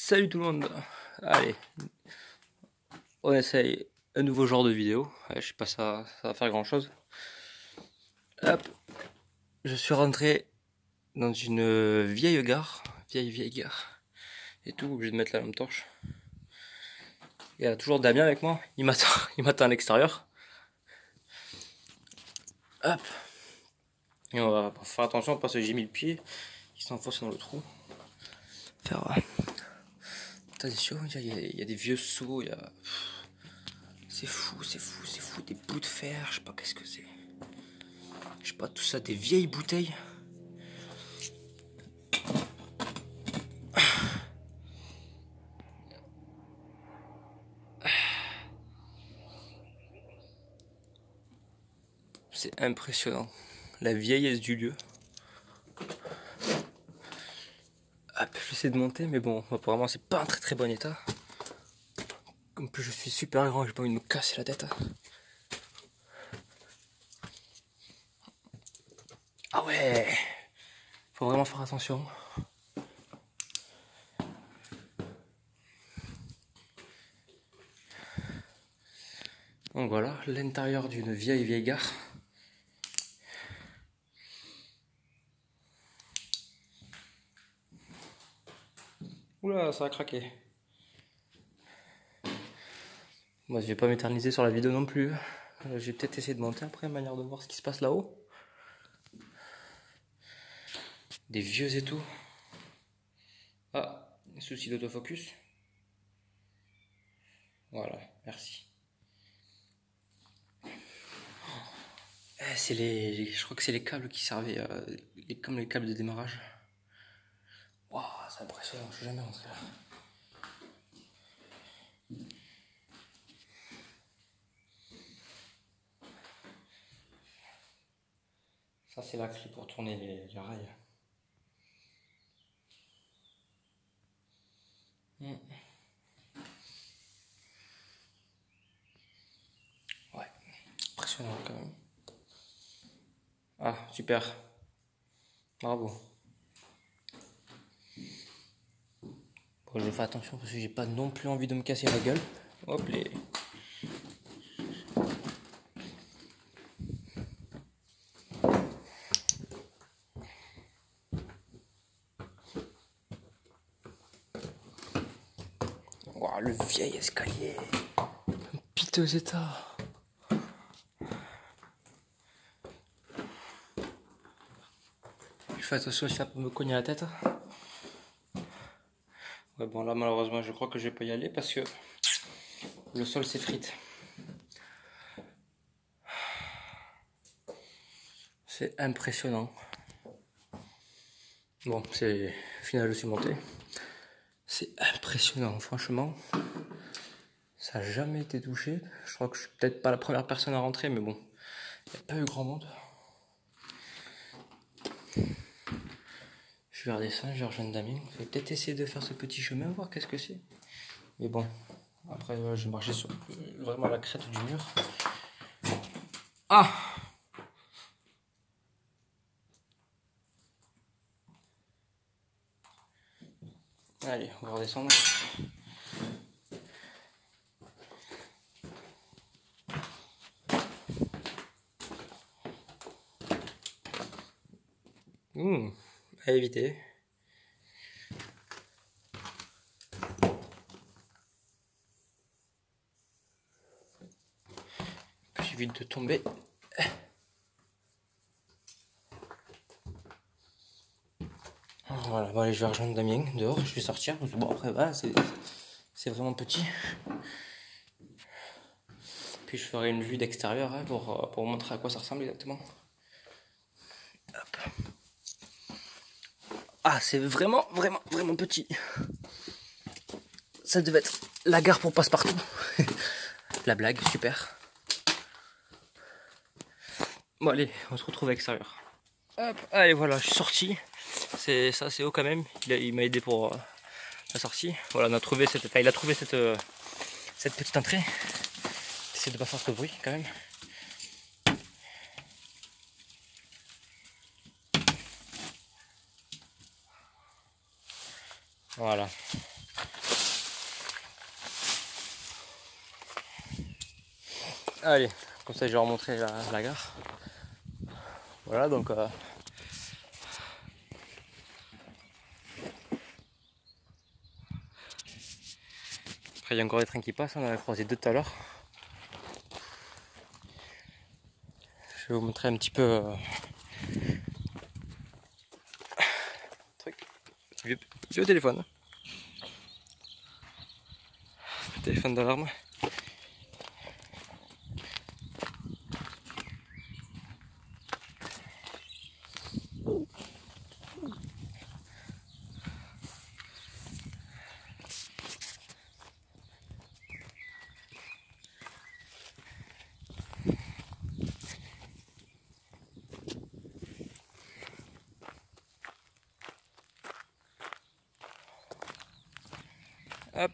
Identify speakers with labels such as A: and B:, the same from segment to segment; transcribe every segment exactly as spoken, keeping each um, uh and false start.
A: Salut tout le monde. Allez, on essaye un nouveau genre de vidéo. Ouais, je sais pas ça, ça va faire grand chose. Hop, je suis rentré dans une vieille gare, vieille vieille gare, et tout, obligé de mettre la lampe torche. Il y a toujours Damien avec moi. Il m'attend, il m'attend à l'extérieur. Hop, et on va faire attention parce que j'ai mis le pied, il s'enfonce dans le trou. Faire attention, il y, a, il y a des vieux seaux, il y a. C'est fou, c'est fou, c'est fou, des bouts de fer, je sais pas qu'est-ce que c'est. Je sais pas, tout ça, des vieilles bouteilles. C'est impressionnant, la vieillesse du lieu. Hop, j'essaie de monter, mais bon, apparemment c'est pas en très très bon état. En plus je suis super grand, j'ai pas envie de me casser la tête. Ah ouais, faut vraiment faire attention. Donc voilà, l'intérieur d'une vieille vieille gare. Oula, ça a craqué. Moi je vais pas m'éterniser sur la vidéo non plus. Je vais peut-être essayer de monter après, manière de voir ce qui se passe là-haut. Des vieux étaux. Ah, souci d'autofocus. Voilà, merci. C'est les, je crois que c'est les câbles qui servaient, euh, les, comme les câbles de démarrage. Waouh, c'est impressionnant, je suis jamais rentré là. Ça c'est la clé pour tourner les, les rails. Mmh. Ouais, impressionnant quand même. Ah, super. Bravo. Bon, je fais attention parce que j'ai pas non plus envie de me casser la gueule. Hop les. Wow, le vieil escalier. Un piteux état. Je fais attention aussi à pas me cogner la tête. Ouais, bon là malheureusement je crois que je vais pas y aller parce que le sol s'effrite. C'est impressionnant. Bon, c'est au final je suis monté. C'est impressionnant, franchement. Ça n'a jamais été touché. Je crois que je suis peut-être pas la première personne à rentrer, mais bon, il n'y a pas eu grand monde. Je vais redescendre, je vais rejoindre Damien. Je vais peut-être essayer de faire ce petit chemin, voir qu'est-ce que c'est. Mais bon, après euh, je vais marcher sur euh, vraiment la crête du mur. Ah! Allez, on va redescendre. Mmh, à éviter. J'évite de tomber. Voilà, bon allez, je vais rejoindre Damien dehors, je vais sortir. Bon après voilà, c'est vraiment petit. Puis je ferai une vue d'extérieur hein, pour, pour vous montrer à quoi ça ressemble exactement. Hop. Ah, c'est vraiment, vraiment, vraiment petit. Ça devait être la gare pour passe-partout. La blague, super. Bon allez, on se retrouve à l'extérieur. Hop, allez voilà, je suis sorti. C'est ça, c'est haut quand même. Il m'a aidé pour euh, la sortie. Voilà, on a trouvé cette, enfin, il a trouvé cette, euh, cette petite entrée. J'essaie de pas faire trop de bruit quand même. Voilà. Allez, comme ça je vais leur montrer la, la gare. Voilà donc euh... après il y a encore des trains qui passent, on en a croisé deux tout à l'heure. Je vais vous montrer un petit peu euh... truc. Vieux, vieux téléphone. Téléphone d'alarme. Hop.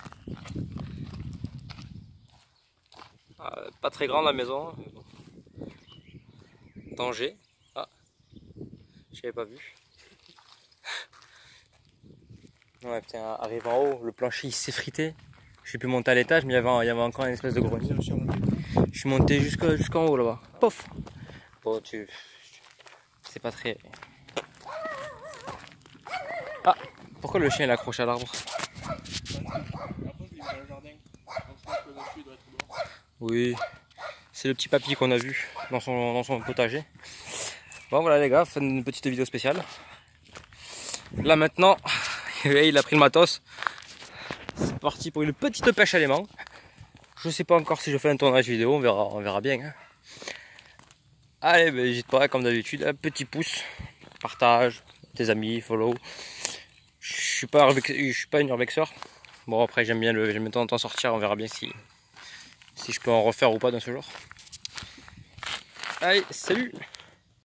A: Ah, pas très grande la maison. Danger. Ah, je l'avais pas vu. Ouais, putain, arrive en haut, le plancher il s'est frité. Je suis pu monter à l'étage, mais il y, avait, il y avait encore une espèce de grenier. Je suis monté jusqu'en jusqu'en haut là-bas. Pof. Bon, tu. C'est pas très. Ah, pourquoi le chien il est accroché à l'arbre? Oui, c'est le petit papy qu'on a vu dans son, dans son potager. Bon voilà les gars, c'est une petite vidéo spéciale. Là maintenant, il a pris le matos. C'est parti pour une petite pêche à l'aimant. Je sais pas encore si je fais un tournage vidéo, on verra, on verra bien. Hein. Allez, ben, n'hésite pas comme d'habitude, un petit pouce, partage, tes amis, follow. Je suis pas, je suis pas une urbexeur. Bon après j'aime bien le, j'aime de temps en temps sortir, on verra bien si, si je peux en refaire ou pas dans ce genre. Allez, salut!